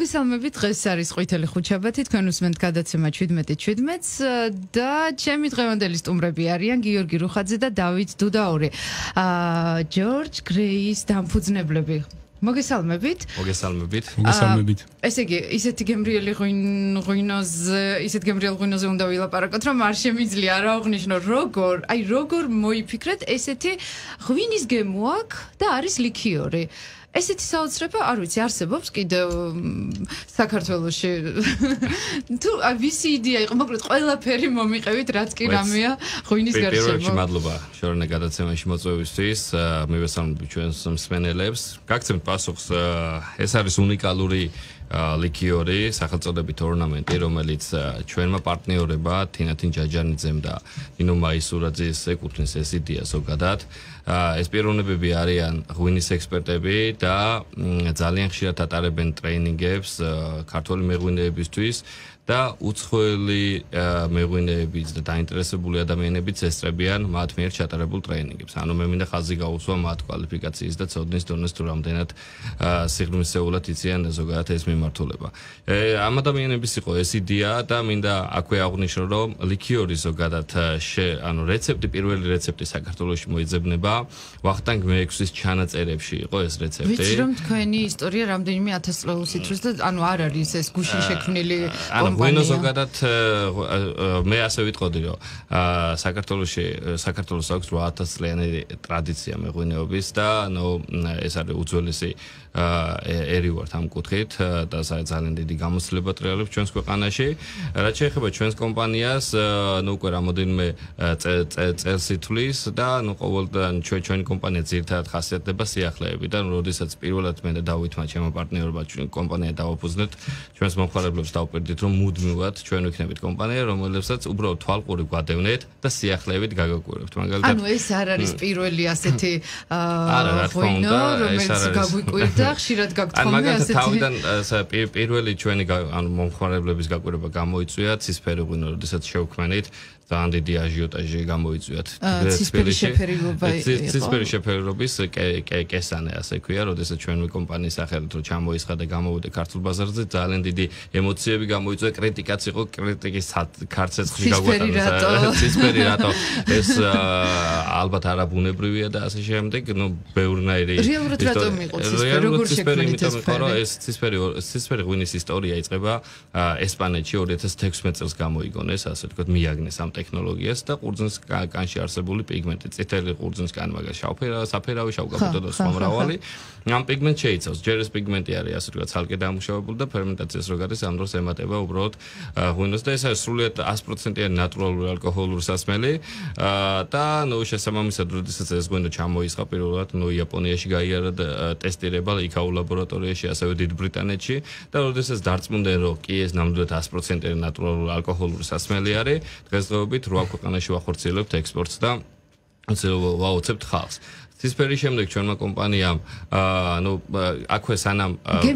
მოგესალმებით, დღეს არის ყვითელი ხუთშაბათი, თქვენ უსმენთ გადაცემა 17-17-ს და ჩემი დღევანდელი სტუმრები არიან გიორგი რუხაძე და დავით დუდაური. ჯორჯ გრეის დამფუძნებლები. მოგესალმებით. მოგესალმებით. მოგესალმებით. ესე იგი, ისეთი გემრიელი ღვინოზე უნდა ვილაპარაკოთ, რომ არ შემიძლია არ აღვნიშნო როგორ მოიფიქრეთ ესეთი ღვინის გემო აქვს და არის ლიქიორი. ესეთი საოცრება, არ ვიცი, არსებობს კიდევ საქართველოში. თუ ვისი იდეა იყო, მოკლედ ყველაფერი მომიყევით, რაც კი რამეა ღვინის გარშემო. პირველ რიგში მადლობა შორენა გადაცემაში მოწვევისთვის, მივესალმებით ჩვენს მსმენელებს. გაგცემთ პასუხს, ეს არის უნიკალური ლიქიორი, სახელწოდებით ორნამენტი, რომელიც ჩვენმა პარტნიორებმა თინათინ ჯაჯანიძემ და ნინო მაისურაძეს ეკუთვნის ეს იდეა ზოგადად. ეს პიროვნებები არიან ღვინის ექსპერტები და ძალიან ხშირად ატარებენ ტრეინინგებს ქართული მეღვინეებისთვის და უცხოელი მეღვინეებიც და დაინტერესებული ადამიანებიც ესწრებიან მათ მიერ ჩატარებულ ტრეინინგებს. ანუ მე მინდა ხაზი გაუსვა მათ კვალიფიკაციის და ცოდნის დონეს თუ რამდენად სიღრმისეულად იციან ზოგადად ეს მიმართულება. ამ ადამიანების იყო ეს იდეა და მინდა აქვე აღვნიშნო, რომ ლიქიორი ზოგადად ანუ რეცეპტი, პირველი რეცეპტი საქართველოში მოიძებნება ვახტანგ მეექვსის ჩანაწერებში იყო ეს რეცეპტი. ვიცი რომ თქვენი ისტორია რამდენიმე 1000 წლეულს ითვლის და ანუ არ არის ეს გუშინ შექმნილი ღვინო ზოგადად მე ასე ვიტყოდი, რომ საქართველოს აქვს 8000 წლიანი ტრადიცია მეღვინეობის და ეს არის უძველესი ერი ვართ ამ კუთხით და ძალიან დიდი გამოცდილება ტრიალებს ჩვენს ქვეყანაში. რაც შეეხება ჩვენს კომპანიას, უკვე რამოდენიმე წელს ითვლის და ყოველდღე ჩვენი კომპანია ძირითადად ხასიათდება სიახლეებით და როდესაც პირველად მე და დავითმა ჩემო პარტნიორობა ჩვენი კომპანია დავაფუძნეთ, ჩვენს მომხმარებლებს დავუპირდით, რომ მუდმივად ჩვენ ვიქნებით კომპანია, რომელსაც უბრალოდ თვალყური გვადევნეთ და სიახლეებით გაგაკვირებთ. მაგალითად, ანუ ეს არ არის პირველი ასეთი ღვინო, რომელიც გაგვიკვირდა, ხშირად გაგთხოვნა ასეთი. თავიდან პირველი ჩვენი მომხმარებლების გაკვირება გამოიწვია ცისფერი ღვინო, როდესაც შევქმნით. ძალიან დიდი აჟიოტაჟი გამოიწვიათ. ცისფერი შეფერილობის კესანე ასე ქვია, როდესაც ჩვენი კომპანიის სახელით რო ჩამოისხა და გამოვიდა ქართულ ბაზარზე, ძალიან დიდი ემოციები გამოიწვია, კრიტიკაც იყო, კრიტიკის ქარცეცხლი გაგვატანა. ცისფერი რატო? ეს ალბათ არაბუნებრივია და ასე შემდეგ, ბევრნაირი რეალურად რატომ იყო ცისფერი? როგორ შექმნით ეს ფერო? ეს ცისფერი ღვინის ისტორია იწყება ესპანეთში 2016 წელს გამოიგონეს, ასე ვთქვათ, მიაგნეს ამ ტექნოლოგიას და ყურძნის კანში არსებული პიგმენტი, წითელი ყურძნის კანი, მაგას საფერავი, შავკაპიტო და სხვა მრავალი. ამ პიგმენტს შეიცავს. ჯერ ეს პიგმენტი არის, ასე ვთქვათ, ცალკე დამუშავებული და ფერმენტაციას რო გადის, ამ დროს ემატება უბრალოდ ღვინოს და ეს არის სრულიად 100%-იანი ნატურალური ალკოჰოლური სასმელი და შესაბამისად, როდესაც ეს ღვინო ჩამოისხა პირველად, იაპონიაში გაიარა ტესტირება იქაურ ლაბორატორიაში, ასევე დიდ ბრიტანეთში და როდესაც დარწმუნდნენ, რომ კი ეს ნამდვილად 100%-იანი ნატურალური ალკოჰოლური სასმელი არის, დღესდღეობით 8 ქვეყანაში ვახორციელებთ ექსპორტს და ვაოცებთ ხალხს. ცისფერის შემდეგ ჩვენმა კომპანიამ აქვე სანამ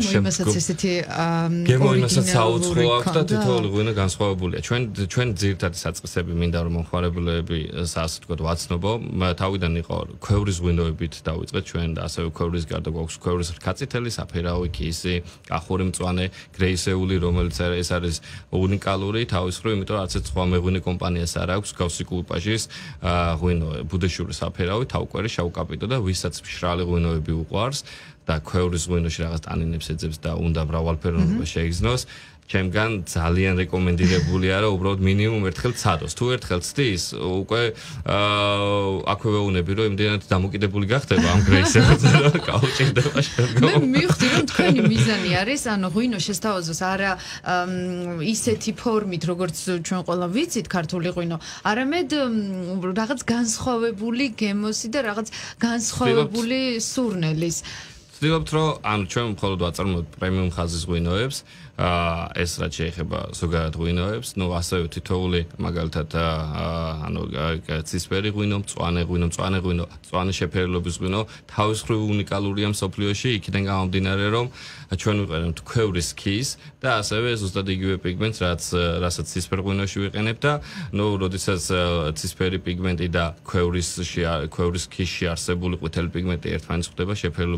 გემო იმასაც საუცხო აქვს და თითოეული ღვინო განსხვავებულია. ჩვენ ძირითადი საწყისები მინდა რომ მომხმარებლები ასე ვთქვათ ვაცნობო. თავიდან იყო ქვევრის ღვინოებით დავიწყეთ ჩვენ და ასევე ქვევრის გარდა გვაქვს ქვევრის რქაწითელი, საფერავი, კისი, კახური მწვანე, გრეისეული, რომელიც ეს არის უნიკალური თავის მხრივ, იმიტომ რომ არც სხვა მეღვინე კომპანიას არ აქვს გავსი კულპაჟის ღვინო, ბუდეშური საფერავი, თავკვერი, შავკაპიტო და ვისაც მშრალი ღვინოები უყვარს და ქვევრის ღვინოში რაღაც ტანინებს ეძებს და უნდა მრავალფეროვნება შეიგრძნოს, ჩემგან ძალიან რეკომენდირებულია რომ უბრალოდ მინიმუმ ერთხელ ცადოს. თუ ერთხელ ცდის, უკვე აქვე ვეუბნები რომ იმდენად დამოკიდებული გახდება ამ გრეისებზე, რომ გაუჭირდება შემდგომ. მე მივხვდი რომ თქვენი მიზანი არის, ანუ ღვინო შესთავაზოს არა ისეთი ფორმით, როგორც ჩვენ ყველა ვიცით ქართული ღვინო, არამედ რაღაც განსხვავებული გემოსი და რაღაც განსხვავებული სურნელის. ვცდილობთ რომ ჩვენ მხოლოდ ვაწარმოებთ პრემიუმ ხაზის ღვინოებს. ეს რაც შეეხება ზოგადად ღვინოებს, ასევე თითოეული მაგალითად ცისფერი ღვინო, მწვანე ღვინო, მწვანე შეფერილობის ღვინო, თავის მხრივ უნიკალურია მსოფლიოში, იქიდან გამომდინარე, რომ ჩვენ ვიყენებთ ქვევრის ქის და ასევე ზუსტად იგივე პიგმენტს, რასაც ცისფერ ღვინოში ვიყენებთ და როდესაც ცისფერი პიგმენტი და ქვევრის ქისში არსებული ყვითელი პიგმენტი ერთმანეთს ხვდება, შეფერილობა მწვანე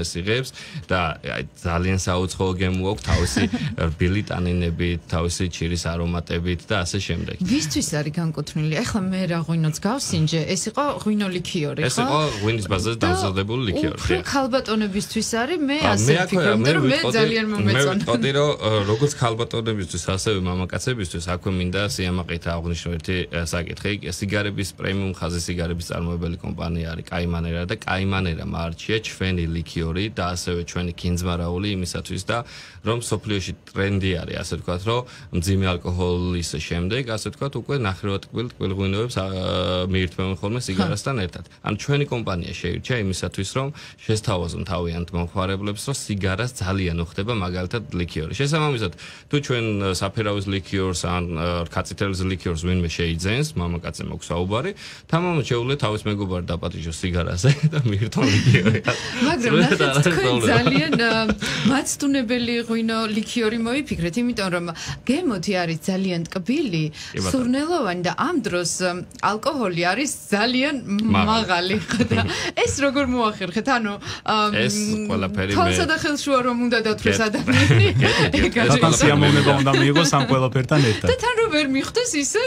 რამეს იღებს და ძალიან საუცხოო გემო აქვს თავისი რბილი ტანინებით, თავისი ჩირის არომატებით და ასე შემდეგ. ვისთვის არის განკუთვნილი? ეხლა მე რა ღვინოც გავსინჯე, ეს იყო ღვინო ლიქიორი, ხო? ეს იყო ღვინის ბაზაზე დამზადებული ლიქიორი. უფრო ქალბატონებისთვის არის, მე ასე ვფიქრობ, რომ მე ძალიან მომეწონა. მე ვიტყოდი, რომ როგორც ქალბატონებისთვის, ასევე მამაკაცებისთვის აქვე მინდა სიამაყით აღვნიშნო ერთი საკითხი. სიგარების პრემიუმ ხაზის სიგარების წარმოებელი კომპანია არის კაიმანერა და კაიმანერა მარჩია ჩვენი ლიქიორი და ასევე ჩვენი კინძმარაული იმისათვის და რომ სოფლიოში ტრენდი არის, ასე ვთქვათ, რომ მძიმე ალკოჰოლის შემდეგ, ასე ვთქვათ, უკვე ნახევრად კვილღვინოებს მიირთმევენ ხოლმე სიგარასთან ერთად. ანუ ჩვენი კომპანია შეირჩა იმისათვის, რომ შესთავაზონ თავიანთ მომხმარებლებს, რომ სიგარას ძალიან უხდება მაგალითად ლიქიორი. შესაბამისად, თუ ჩვენ საფერავის ლიქიორს ან რქაწითელის ლიქიორს ვინმე შეიძენს, მამაკაცზე მაქვს საუბარი, თამამად შეუძლია თავის მეგობარი დაპატიჟოს სიგარაზე და მიირთონ ლიქიორი. მაგრამ ნახეთ, თქვენ ძალიან მაცდუნებელი ღვინო ლიქიორი მოიფიქრეთ, იმიტომ რომ გემოთი არის ძალიან ტკბილი, სურნელოვანი და ამ დროს ალკოჰოლი არის ძალიან მაღალი. და ეს როგორ მოახერხეთ? ანუ ეს ყველაფერი მე თვალსა და ხელშუა რომ უნდა დათვრეს ადამიანი. რატომ სიამოვნება უნდა მიიღოს ამ ყველაფერთან ერთად? და თან რომ ვერ მიხვდეს ისე?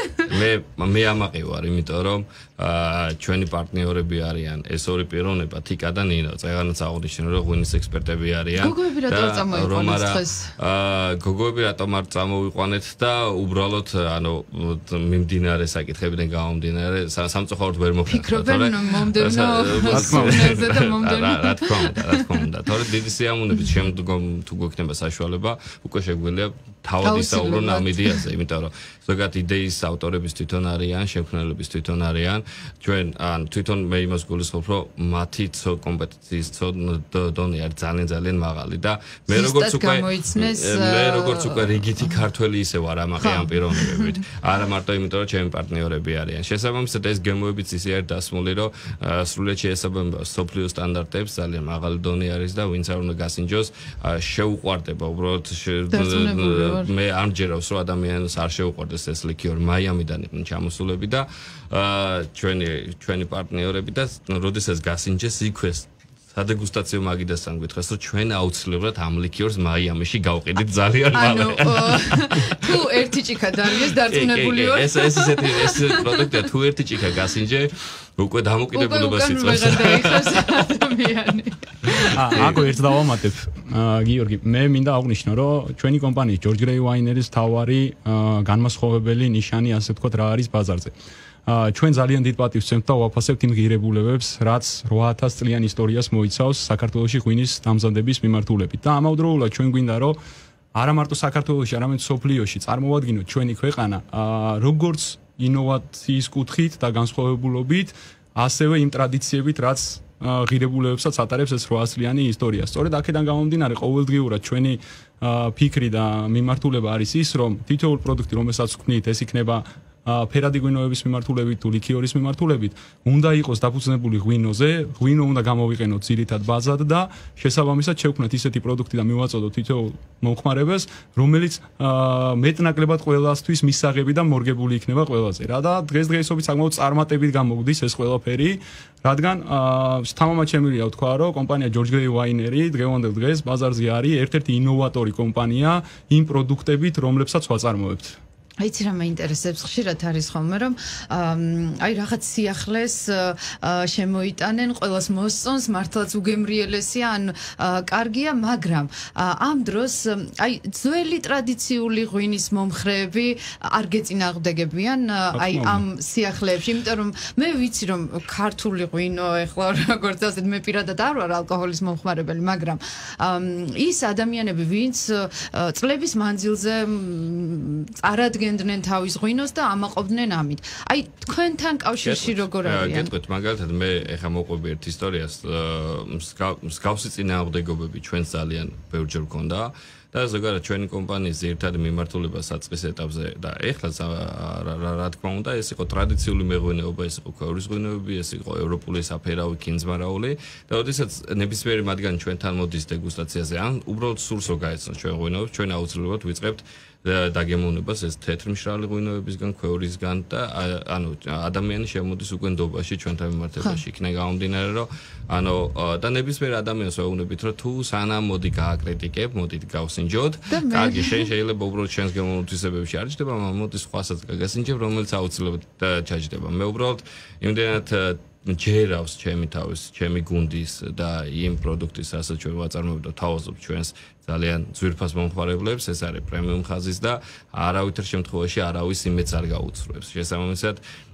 მე ამაყი ვარ, იმიტომ რომ ჩვენი პარტნიორები არიან ეს ორი პიროვნება, თიკა და ნინო. წეგანაც აღნიშნე რომ ღვინის ექსპერტები არიან. გოგოები რატო არ წამოიყვანეთ დღეს? გოგოები რატომ არ წამოვიყვანეთ და უბრალოდ ანუ მიმდინარე საკითხებიდან გამომდინარე სამწუხაროდ ვერ მოფიქრე. ფიქრობენ მომდევნო სუნელზე და მომდევნო. რა თქმა უნდა. თორე დიდი სიამოვნებით შემდგომ თუ გვექნება საშუალება, უკვე შეგვიძლია თავად ისაუბრონ ამ იდეაზე, იმიტომ რომ ზოგადად იდეის ავტორების თვითონ არიან, შემქმნელების თვითონ არიან. ჩვენ ან თვითონ მე იმას გულისხმობ, რომ მათი კომპეტენციის დონე არის ძალიან მაღალი და მე როგორც უკვე რიგითი ქართველი ისე ვარ ამაყი ამ პიროვნებით. არა მარტო იმიტომ, რომ ჩემი პარტნიორები არიან. შესაბამისად ეს გემოებიც ისე არის დასმული, რომ სრულიად შეესაბამება სოფლიო სტანდარტებს, ძალიან მაღალი დონე არის და ვინც არ უნდა გასინჯოს, შეუყვარდება უბრალოდ მე არ მჯერავს, რომ ადამიანს არ შეუყვარდეს ეს ლიქიორი. მაიამიდან იყვნენ ჩამოსულები და ჩვენი პარტნიორები და როდესაც გასინჯეს იქვეს სადეგუსტაციო მაგიდასთან გითხრას, რომ ჩვენ აუცილებლად ამ ლიქიორს მაიამიში გავყიდით ძალიან მალე. თუ ერთი ჭიქა დალიეს დარწმუნებული ვარ. ეს პროდუქტია, თუ ერთი ჭიქა გასინჯე, უკვე დამოკიდებულებას იწვევს. აკო ერთ დავამატებ, გიორგი, მე მინდა აღვნიშნო, რომ ჩვენი კომპანიის ჯორჯ გრეი ვაინერის თავარი განმასხვავებელი ნიშანი, ასე ვთქვათ, რა არის ბაზარზე. ჩვენ ძალიან დიდ პატივს ვცემთ და ვაფასებთ იმ ღირებულებებს, რაც 8000 წლიან ისტორიას მოიცავს საქართველოში ღვინის დამზადების მიმართულებით. და ამავდროულად ჩვენ გვინდა, რომ არა მარტო საქართველოში, არამედ სოფლიოში წარმოვადგინოთ ჩვენი ქვეყანა როგორც ინოვაციის კუთხით და განსხვავებულობით, ასევე იმ ტრადიციებით, რაც ღირებულებებსაც ატარებს ეს 800 წლიანი ისტორია. სწორედ აქედან გამომდინარე, ყოველდღიურად ჩვენი ფიქრი და მიმართულება არის ის, რომ თითოეულ პროდუქტი, რომელსაც ვქმნით, ეს იქნება ფერადი ღვინოების მიმართულებით თუ ლიქიორის მიმართულებით, უნდა იყოს დაფუძნებული ღვინოზე, ღვინო უნდა გამოვიყენოთ ძირითად ბაზად და შესაბამისად შევქმნათ ისეთი პროდუქტი და მივაწოდოთ თითოეულ მომხმარებელს, რომელიც მეტნაკლებად ყველასთვის მისაღები და მორგებული იქნება ყველაზე. რა და დღესდღეობით საკმაოდ წარმატებით გამოგდის ეს ყველაფერი, რადგან თამამად შემიძლია ვთქვა, რომ კომპანია ჯორჯ გრეი ვაინერი დღევანდელ დღეს ბაზარზე არის ერთ-ერთი ინოვატორი კომპანია იმ პროდუქტებით, რომლებსაც ვაწარმოებთ. აიცი რა მაინტერესებს ხშირად არის ხოლმე რომ აი რაღაც სიახლეს შემოიტანენ ყველას მოსწონს მართლაც უგემრიელესია ან კარგია მაგრამ ამ დროს აი ძველი ტრადიციული ღვინის მომხრეები არ გეწინააღმდეგებიან აი ამ სიახლეებში იმიტომ რომ მე ვიცი რომ ქართული ღვინო ეხლა როგორც ასეთ მე პირადად არ ვარ ალკოჰოლის მომხმარებელი მაგრამ ის ადამიანები ვინც წლების მანძილზე წარადგენდნენ თავის ღვინოს და ამაყობდნენ ამით. აი თქვენთან კავშირში როგორ არიან? გეტყვით მაგალითად მე ეხა მოყვები ერთ ისტორიას მსგავსი წინააღმდეგობები ჩვენს ძალიან ბევრჯერ გქონდა და ზოგადად ჩვენი კომპანიის ძირითადი მიმართულება საწყის ეტაპზე და ეხლა რა თქმა უნდა ეს იყო ტრადიციული მეღვინეობა, ეს იყო ქვევრის ღვინოები, ეს იყო ევროპული საფერავი, კინძმარაული და ოდესაც ნებისმიერი მათგანი ჩვენთან მოდის დეგუსტაციაზე ან უბრალოდ სურს რომ გაეცნოს ჩვენ ღვინოებს, ჩვენ აუცილებლად ვიწყებთ დაგემოვნებას ეს თეთრი მშრალი ღვინოებისგან, ქვევრისგან და ანუ ადამიანი შემოდის უკვე ნდობაში ჩვენთან მიმართებაში. იქნება გამომდინარე, რომ ანუ და ნებისმიერ ადამიანს ვეუბნებით, რომ თუ სანამ მოდი გააკრიტიკებ, მოდი გავსინჯოთ, კარგი, შეიძლება უბრალოდ ჩვენს გემოვნებისებებში არ ჩდება, მაგრამ მოდი სხვასაც გაგასინჯებ, რომელიც აუცილებლად ჩაჯდება. მე უბრალოდ იმდენად ჯერავს ჩემი თავის, ჩემი გუნდის და იმ პროდუქტის, რასაც ჩვენ ვაწარმოებთ და თავაზობთ ჩვენს ძალიან ძვირფას მომხმარებლებს, ეს არის პრემიუმ ხაზის და არავითარ შემთხვევაში არავის იმედს არ გაუცრუებს. შესაბამისად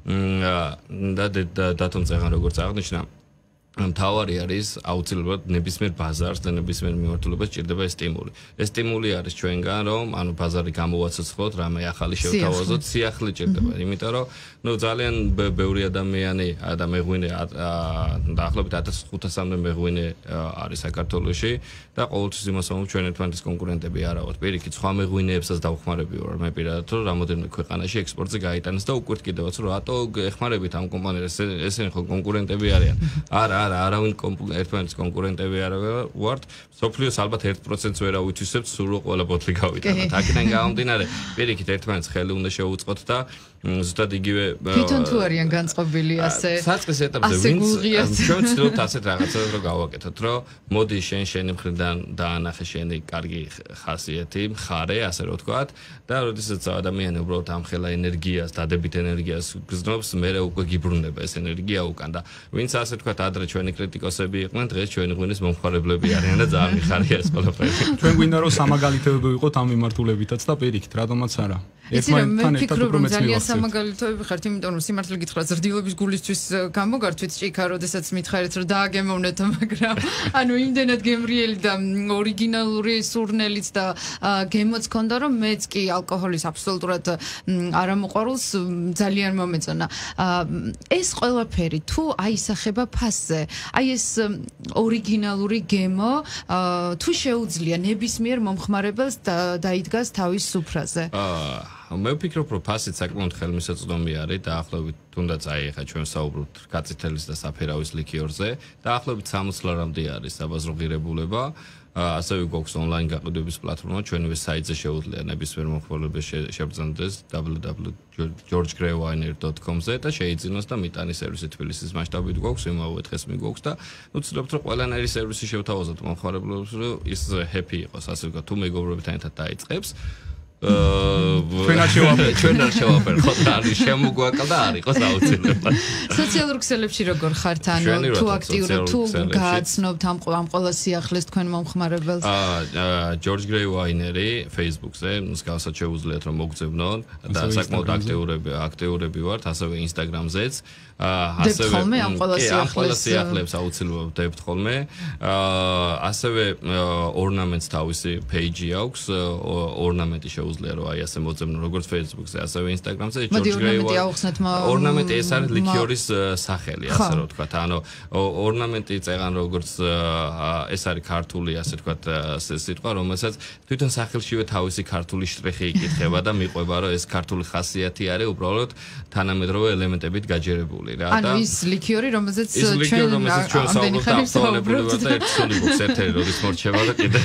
და დათომ წეღან როგორც აღნიშნა, მთავარი არის აუცილებლად ნებისმიერ ბაზარს და ნებისმიერ მიმართულებას ჭირდება ეს სტიმული. ეს სტიმული არის ჩვენგან, რომ ანუ ბაზარი გამოვაცოცხლოთ, რამე ახალი შევთავაზოთ, სიახლე ჭირდება. იმიტომ რომ ძალიან ბევრი ადამიანი და მეღვინე დაახლოებით 1500-მდე მეღვინე არის საქართველოში და ყოველთვის იმას ვამბობ, ჩვენ ერთმანეთის კონკურენტები არა ვართ. პირიქით, სხვა მეღვინეებსაც დავხმარები ვარ მე პირადად, რომ რამოდენიმე ქვეყანაში ექსპორტზე გაიტანეს და უკვე კიდევაც რომ რატო ეხმარებით ამ კომპანიებს, ესენი ხო კონკურენტები არიან. არა, არავინ ერთმანეთის კონკურენტები არ ვართ. სოფლიოს ალბათ 1%-ს ვერ ავითვისებთ, სულ ყველა ბოთლი გავიტანოთ. აქედან გამომდინარე, პირიქით ერთმანეთს ხელი უნდა შევუწყოთ და ზუსტად იგივე თვითონ თუ არიან განწყობილი ასე საწყის ეტაპზე ვინც ჩვენ ვცდილობთ ასეთ რაღაცას რომ გავაკეთოთ, რომ მოდი შენი მხრიდან დაანახე შენი კარგი ხასიათი, მხარე, ასე რომ ვთქვათ, და როდესაც ადამიანი უბრალოდ ამხელა ენერგიას, დადებით ენერგიას გზნობს, მერე უკვე გიბრუნება ეს ენერგია უკან და ვინც ასე ვთქვათ, ადრე ჩვენი კრიტიკოსები იყვნენ, დღეს ჩვენი ღვინის მომხმარებლები არიან და ძალიან მიხარია ეს ყველაფერი. ჩვენ გვინდა რომ სამაგალითოები ვიყოთ ამ მიმართულებითაც და პირიქით, რატომაც არა. ერთმანეთთან ერთად უფრო ძალიან სამაგალითოები ხართ, იმიტომ რომ სიმართლე გითხრათ, ზრდილობის გულისთვის გამოგართვით ჭიქა, როდესაც მითხარით, რომ დააგემოვნეთ, მაგრამ ანუ იმდენად გემრიელი და ორიგინალური სურნელიც და გემოც ქონდა, რომ მეც კი ალკოჰოლის აბსოლუტურად არამოყვარულს ძალიან მომეწონა. ეს ყველაფერი თუ აისახება ფასზე, აი ეს ორიგინალური გემო თუ შეუძლია ნებისმიერ მომხმარებელს დაიდგას თავის სუფრაზე. მე ვფიქრობ, რომ ფასიც საკმაოდ ხელმისაწვდომი არის დაახლოებით, თუნდაც აი ახლა ჩვენ საუბრობთ კაცითელის და საფერავის ლიქიორზე, დაახლოებით 60 ლარამდე არის საბაზრო ღირებულება. ასევე გვაქვს ონლაინ გაყიდვების პლატფორმა, ჩვენივე საიტზე შეუძლია ნებისმიერ მომხმარებელს შეგრძანდეს www.georgegraywiner.com-ზე და შეიძინოს და მიტანის სერვისი თბილისის მასშტაბით გვაქვს, იმავე დღეს მიგვაქვს და ვცდილობთ, რომ ყველანაირი სერვისი შევთავაზოთ მომხმარებლებს, რომ ის happy იყოს, ასე ვთქვათ, თუ მეგობრებთან ერთად დაიწყებს. ჩვენ არ შევაფერ, ხო და არის შემოგვაკლდა არ იყოს აუცილებლად. სოციალურ ქსელებში როგორ ხართ, ანუ თუ აქტიურად თუ გააცნობთ ამ ყველა სიახლეს თქვენ მომხმარებელს? George Gray Winer-ი Facebook-ზე, მსგავსად შეუძლიათ რომ მოგძებნონ და საკმაოდ აქტიურები ვართ, ასევე Instagram-ზეც. ასევე ამ ყველა სიახლეებს აუცილებლად დებთ ხოლმე. ასევე ornaments თავისი page-ი აქვს, ornament-ი შეუძლია რომ აი ასე მოძებნო როგორც Facebook-ზე, ასევე Instagram-ზე, George Gray Winer. ornament ეს არის ლიქიორის სახელი, ასე რომ ვთქვათ. ანუ ornament-ი წეღან როგორც ეს არის ქართული, ასე ვთქვათ, სიტყვა, რომელსაც თვითონ სახელშივე თავისი ქართული შტრიხი იკითხება და მიყვება, რომ ეს ქართული ხასიათი არის უბრალოდ თანამედროვე ელემენტებით გაჯერებული. ანუ ის ლიქიორი, რომელზეც ჩვენ საუბრობთ აქტუალებულებად და ერთ სული გვაქვს ერთ-ერთი როდის მორჩება და კიდე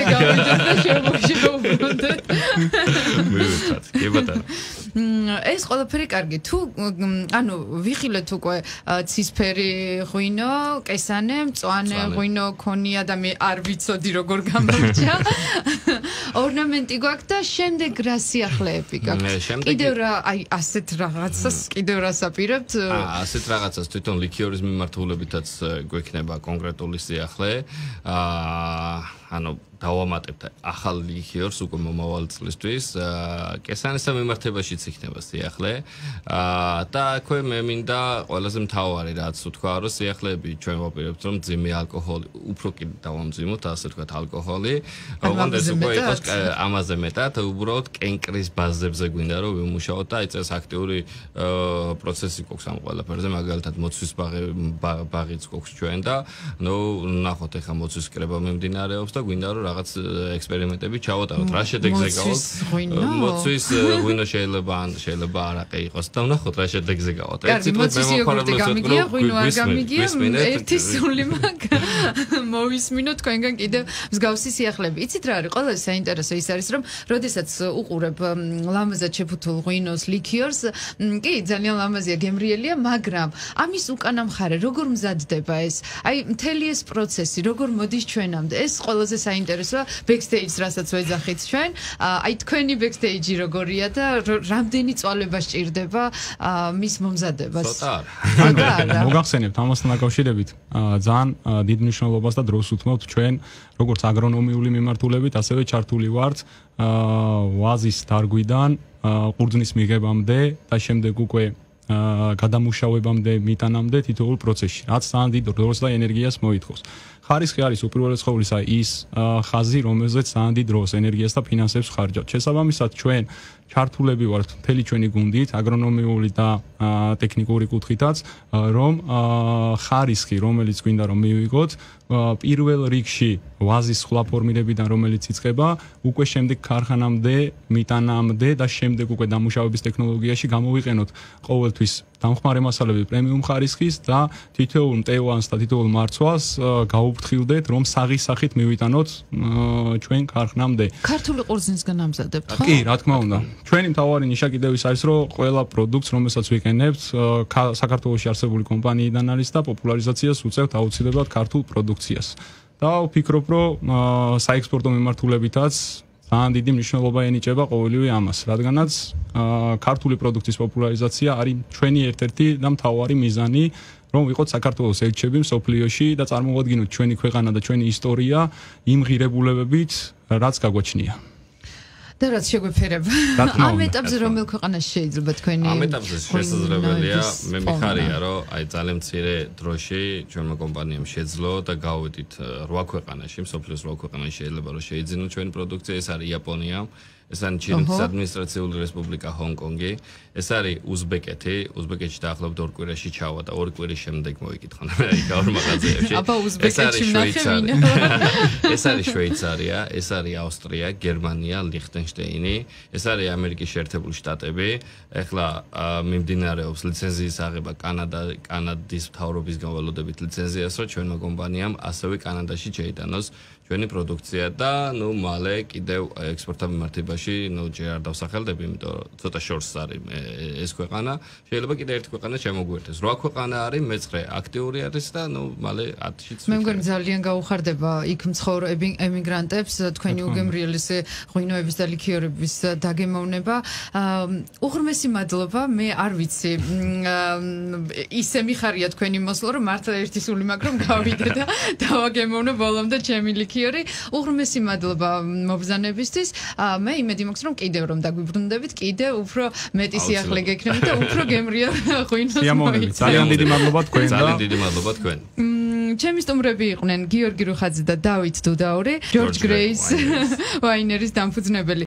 ეს ყველაფერი კარგი. თუ ანუ ვიხილეთ უკვე ცისფერი ღვინო, კესანე, მწვანე ღვინო ქონია და მე არ ვიცოდი როგორ გამორჩა. ორნამენტი გვაქვს და შემდეგ რა სიახლეები გაქვს? კიდევ რა აი ასეთ რაღაცას კიდევ რა საპირებთ? ასეთ რაღაცას თვითონ ლიქიორის მიმართულებითაც გვექნება კონკრეტული სიახლე. ანუ დავამატებთ ახალ ლიქიორს უკვე მომავალ წლისთვის. კესანესთან მიმართებაშიც იქნება სიახლე. და აქვე მე მინდა ყველაზე მთავარი რაც ვთქვა, რომ სიახლეები ჩვენ ვაპირებთ რომ ძიმე ალკოჰოლი, უფრო კიდე დავამძიმოთ, ასე ვთქვათ, ალკოჰოლი. ოღონდ ეს უკვე იყოს ამაზე მეტად, უბრალოდ კენკრის ბაზებზე გვინდა რომ ვიმუშაოთ და ეს აქტიური პროცესი გვაქვს ამ ყველაფერზე, მაგალითად მოცვის ბაღიც გვაქვს ჩვენ და ნახოთ ეხლა მოცვის კრება მიმდინარეობს და გვინდა რომ რაღაც ექსპერიმენტები ჩავატაროთ. რა შედეგზე გავაკეთოთ? მოცვის ღვინო შეიძლება არაყი იყოს და ვნახოთ რა შედეგზე გავაკეთოთ. ერთი მოცვის იოგურტი გამიგია, ღვინო არ გამიგია, ერთი სული მაგ მოვისმინო თქვენგან კიდევ მსგავსი სიახლეები. იცით რა არის? ყველაზე საინტერესო ის არის რომ როდესაც უყურებ ლამაზად შეფუთულ ღვინოს ლიქიორს, კი ძალიან ლამაზია, გემრიელია, მაგრამ ამის უკანა მხარე როგორ მზადდება ეს? აი მთელი ეს პროცესი როგორ მოდის ჩვენამდე? ეს ყველაზე საინტერესოა backstage-ს, რასაც ვეძახით ჩვენ. აი თქვენი backstage-ი როგორია და რამდენი წვალება სჭირდება მის მომზადებას? ცოტა არა. მოგახსენებთ ამასთან დაკავშირებით ძალიან დიდ მნიშვნელობას და დროს უთმობთ ჩვენ როგორც აგრონომიული მიმართულებით, ასევე ჩართული ვართ ვაზის დარგვიდან ყურძნის მიღებამდე და შემდეგ უკვე გადამუშავებამდე, მიტანამდე თითოეულ პროცესში, რაც ძალიან დიდ დროს და ენერგიას მოითხოვს. ხარისხი არის უპირველეს ყოვლისა ის ხაზი, რომელზეც ძალიან დიდ დროს, ენერგიას და ფინანსებს ხარჯავთ. შესაბამისად, ჩვენ ჩართულები ვართ მთელი ჩვენი გუნდით, აგრონომიული და ტექნიკური კუთხითაც, რომ ხარისხი, რომელიც გვინდა რომ მივიღოთ, პირველ რიგში ვაზის სხვა ფორმირებიდან, რომელიც იწყება, უკვე შემდეგ ქარხანამდე, მიტანამდე და შემდეგ უკვე დამუშავების ტექნოლოგიაში გამოვიყენოთ ყოველთვის დამხმარე მასალები პრემიუმ ხარისხის და თითოეულ მტევანს და თითოეულ მარცვალს გაუფრთხილდეთ, რომ საღის სახით მივიტანოთ ჩვენ ქარხნამდე. ქართული ყურძნისგან ამზადებთ, ხო? კი, რა თქმა უნდა. ჩვენი მთავარი ნიშა კიდევ ის არის, რომ ყველა პროდუქტს, რომელსაც ვიყენებთ, საქართველოში არსებული კომპანიიდან არის და პოპულარიზაციას უწევთ აუცილებლად ქართულ პროდუქციას. და ვფიქრობ, რომ საექსპორტო მიმართულებითაც ძალიან დიდი მნიშვნელობა ენიჭება ყოველივე ამას, რადგანაც ქართული პროდუქტის პოპულარიზაცია არის ჩვენი ერთ-ერთი და მთავარი მიზანი, რომ ვიყოთ საქართველოს ელჩები მსოფლიოში და წარმოვადგინოთ ჩვენი ქვეყანა და ჩვენი ისტორია იმ ღირებულებებით, რაც გაგვაჩნია. და რაც შეგვეფერება. ამ ეტაპზე რომელ ქვეყანაში შეიძლება თქვენი ამ ეტაპზე შესაძლებელია, მე მიხარია, რომ აი ძალიან მცირე დროში ჩვენმა კომპანიამ შეძლო და გავედით 8 ქვეყანაში, მსოფლიოს 8 ქვეყანაში შეიძლება რომ შეიძინოთ ჩვენი პროდუქცია, ეს არის იაპონია, ეს არის ჩინეთის ადმინისტრაციული რესპუბლიკა ჰონკონგი, ეს არის უზბეკეთი, უზბეკეთში დაახლოებით 2 კვირაში ჩავა და 2 კვირის შემდეგ მოიკითხონ მე იქ ორ მაღაზიებში. აბა უზბეკეთში ნახე. ეს არის შვეიცარია, ეს არის ავსტრია, გერმანია, ლიხტენშტეინი, ეს არის ამერიკის შეერთებული შტატები. ეხლა მიმდინარეობს ლიცენზიის აღება კანადის მთავრობის გავალოდებით ლიცენზიას, რომ ჩვენმა კომპანიამ ასევე კანადაში შეიტანოს ჩვენი პროდუქცია და ნუ მალე კიდევ ექსპორტთან მიმართებაში ნუ ჯერ არ დავსახელდები, იმიტომ რომ ცოტა შორს არის ეს ქვეყანა. შეიძლება კიდევ ერთი ქვეყანა შემოგვერთეს. 8 ქვეყანა არის, მეცხრე აქტიური არის და ნუ მალე 10-შიც. მე მგონი ძალიან გაუხარდება იქ მცხოვრ ემიგრანტებს თქვენი უგემრიელი ღვინოების და ლიქიორების დაგემოვნება. უღრმესი მადლობა, მე არ ვიცი. ისე მიხარია თქვენი მოსვლა, რომ მართლა ერთი სული მაქვს, რომ გავიდე და დავაგემოვნო ბოლომდე ჩემი უღრმესი მადლობა მობრძანებისთვის. მე იმედი მაქვს, რომ კიდევ რომ დაგვიბრუნდებით, კიდევ უფრო მეტი სიახლე გექნებით და უფრო გემრიელ ღვინოს მოიცავთ. ძალიან დიდი მადლობა თქვენ და ძალიან დიდი მადლობა თქვენ. ჩემი სტუმრები იყვნენ გიორგი რუხაძე და დავით დუდაური, ჯორჯ გრეის ვაინერის დამფუძნებელი.